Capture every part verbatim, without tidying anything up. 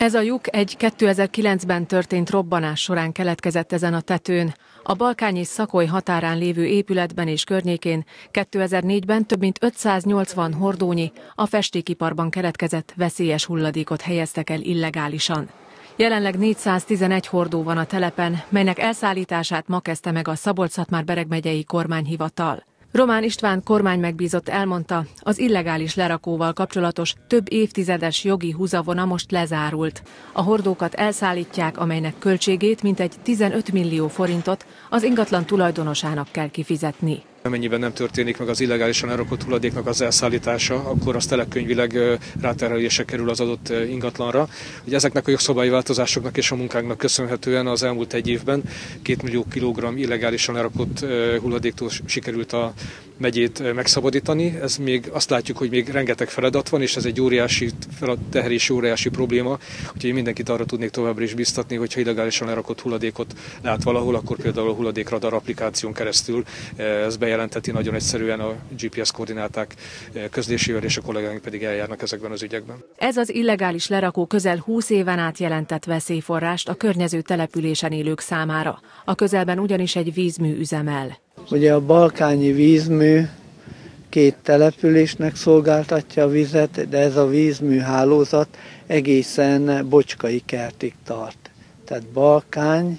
Ez a lyuk egy kétezer-kilencben történt robbanás során keletkezett ezen a tetőn. A Balkány és Szakoly határán lévő épületben és környékén kétezer-négyben több mint ötszáznyolcvan hordónyi, a festékiparban keletkezett veszélyes hulladékot helyeztek el illegálisan. Jelenleg négyszáztizenegy hordó van a telepen, melynek elszállítását ma kezdte meg a Szabolcs-Szatmár-Bereg megyei kormányhivatal. Román István kormánymegbízott elmondta, az illegális lerakóval kapcsolatos több évtizedes jogi húzavona most lezárult. A hordókat elszállítják, amelynek költségét mintegy tizenöt millió forintot az ingatlan tulajdonosának kell kifizetni. Amennyiben nem történik meg az illegálisan elrakott hulladéknak az elszállítása, akkor az telekönyvileg ráterhelésre kerül az adott ingatlanra. Ugye ezeknek a jogszabályi változásoknak és a munkánknak köszönhetően az elmúlt egy évben két millió kilogramm illegálisan elrakott hulladéktól sikerült a megyét megszabadítani. Ez még azt látjuk, hogy még rengeteg feladat van, és ez egy óriási terhelési, óriási probléma. Úgyhogy én mindenkit arra tudnék továbbra is biztatni, hogyha illegálisan elrakott hulladékot lát valahol, akkor például a hulladékradar applikáción keresztül ez bejelenteti nagyon egyszerűen a gé pé es koordináták közlésével, és a kollégáink pedig eljárnak ezekben az ügyekben. Ez az illegális lerakó közel húsz éven át jelentett veszélyforrást a környező településen élők számára. A közelben ugyanis egy vízmű üzemel. Ugye a balkányi vízmű két településnek szolgáltatja a vizet, de ez a vízmű hálózat egészen Bocskai kertig tart. Tehát Balkány,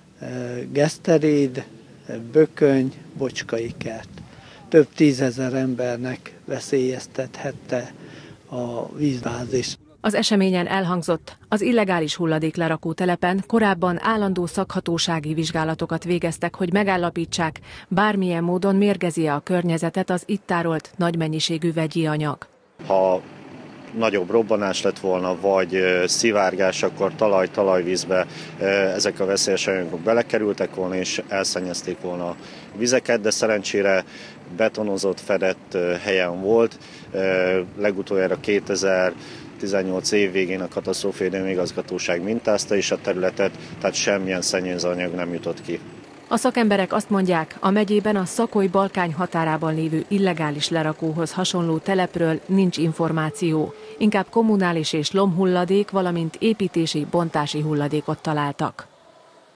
Geszteréd, Bököny, Bocskai kert. Több tízezer embernek veszélyeztethette a vízbázis. Az eseményen elhangzott, az illegális hulladéklerakó telepen korábban állandó szakhatósági vizsgálatokat végeztek, hogy megállapítsák, bármilyen módon mérgezi-e a környezetet az itt tárolt nagy mennyiségű vegyi anyag. Ha nagyobb robbanás lett volna, vagy szivárgás, akkor talaj-talajvízbe ezek a veszélyes anyagok belekerültek volna, és elszennyezték volna a vizeket, de szerencsére betonozott, fedett helyen volt. Legutoljára kétezer-tizennyolc év végén a katasztrófavédelmi igazgatóság mintázta is a területet, tehát semmilyen szennyezőanyag nem jutott ki. A szakemberek azt mondják, a megyében a Szakoly-Balkány határában lévő illegális lerakóhoz hasonló telepről nincs információ. Inkább kommunális és lomhulladék, valamint építési, bontási hulladékot találtak.